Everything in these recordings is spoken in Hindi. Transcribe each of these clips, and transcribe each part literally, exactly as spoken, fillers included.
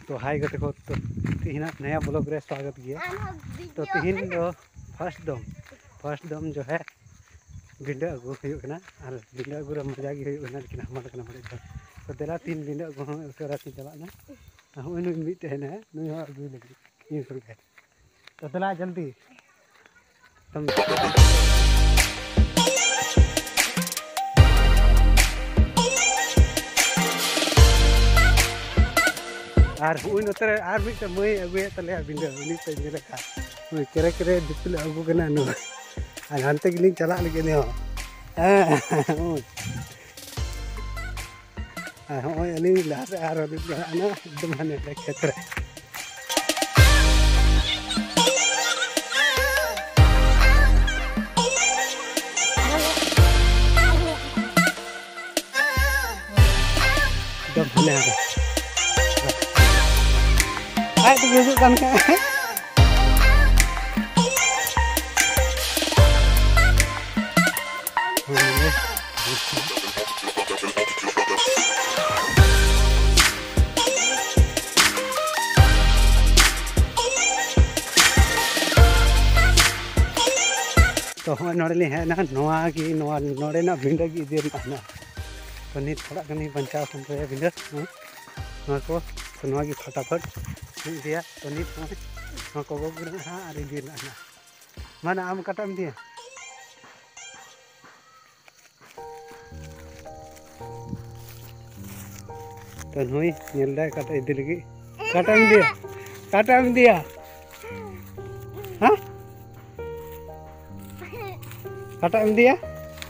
तो हाई गते को तो तीन नया ब्लॉग रे स्वागत गया। तो तीन दो फर्स्ट दम फर्स्ट दम जो है बिंडा अगू होना और बिंडा अगू मजा गे होना लेकिन हमारे कना बड़े तो देला तीन बिंडा अगू हम उसरा ती चलाना हूं नु मिट है नु अगू लगी ये सुन के तो देला जल्दी तुम और हुई नोतर और मिट मई अगुए तले बिंडा उनी पे लेका मई केरे केरे दिपिल अगू कना नु और हानते गिलिंग चला लगे ने हां हां अली लास आरो दिपला ना एकदम हने क्षेत्र दम हने आ तो ये kan ka तो हम नोड़े है ना नोआ की नोआ नोड़े ना भिंडा की इधर ना तो नहीं थोड़ा कहीं बचाव सुन रहे भिंडा नोआ को तो नोआ की फटाफट दिया तो नहीं नोआ को गोबर हाँ अरे इधर ना mana am katam dia तो नोई nyelda kata इधर लगी katam dia katam dia हाँ काटा एम दिया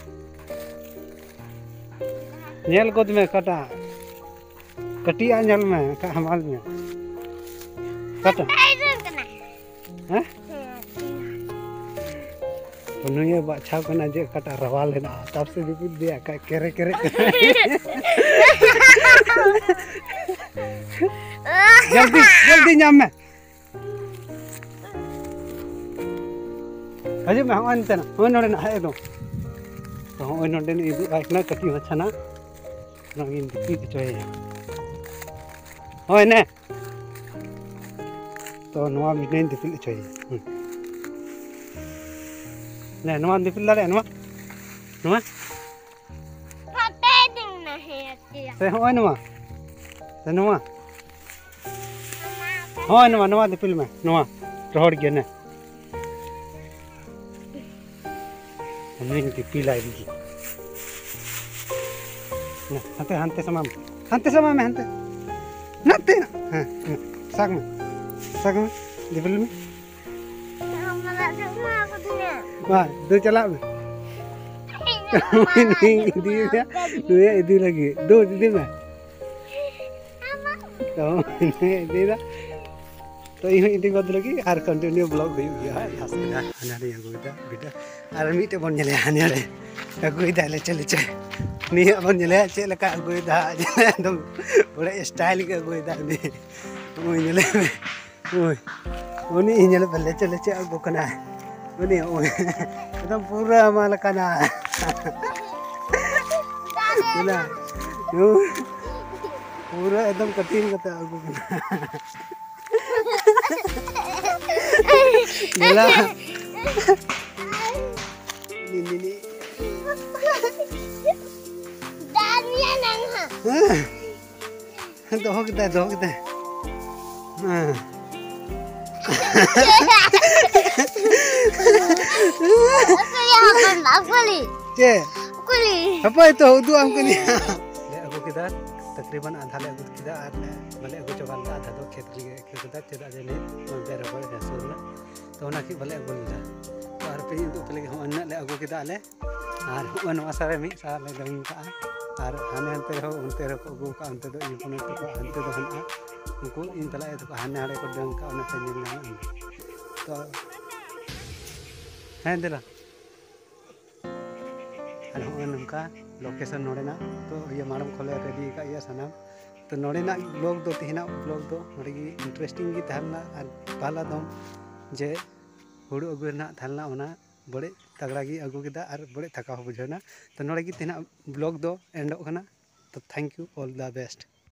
नेल को में काटा कटिया नेल में का हमाल में काटा हैं तो नुये बाछा कना जे काटा रवाल है ना तब से भी दिया का केरे केरे जल्दी जल्दी नाम में अजय मैं हवन तना हवन नोड़े ना है तो तो हवन नोड़े ने इदु आइकना कटी मछना नगिन दिपी चोय होय ने तो नवा मिनेन दिपी चोय ने नवा दिपी लारे नवा नवा फटे दिन नहीं आती से होय नवा से नवा होय नवा नवा दिपी में नवा रोड गया ने नहीं पीला दी ना हंते हंते समा में हंते समा में हंते नते ना हां साग में साग में दिबल में हमरा जमा को दिने वाह दो चला में नहीं दी दे दो ये दी लगी दो दी में तो नहीं दी दा तो ये इदी बद लगी आर कंटिन्यू ब्लॉग हुई गया हसना हनारे अगुइदा बिटा आर मीटे बन जले हनारे अगुइदा ले चले चे नी बन जले चे लका अगुइदा एकदम बड़े स्टाइल के अगुइदा ने ओई जले ओई ओनी इनले बल्ले चले चे अगु कना ओनी ओई एकदम पूरा माल कना ना पूरा एकदम कठिन कता अगु कना Gila. Ini ini. Dania nang ha. Doh kita doh kita. Nah. Aku ya apa apa li? Ce. Aku li. Apa itu? Udu aku ni. Aku kita तकरीबन आधा ले अगुत किदा आर भले अगु चबाल आधा तो खेत री खेत चेदा जने बेर हो हेसुर ना तो ना की भले अगु ला तो आर पे तो पले हम अन्ना ले अगु किदा ले आर वन वासारे मी सा ले गंग का आर हाने अंते हो उनते रो अगु का अंते तो इपने तो अंते तो हना उनको इन तला तो हाने हाड़े को डंग का ओने पे ना तो हैं देला और नमका लोकेशन नोड़ेना तो ये मालूम खोले रेडी का ये सनाम तो नोड़ेना ब्लॉग दो तीना ब्लॉग दो नोड़े की इंटरेस्टिंग की तहलना और पहला दम जे हुड़ू अगुना तहलना ओना बड़े तगड़ा की अगू किदा और बड़े थका हो बुझना तो नोड़े की तीना ब्लॉग दो एंडो कना तो thank you all the best.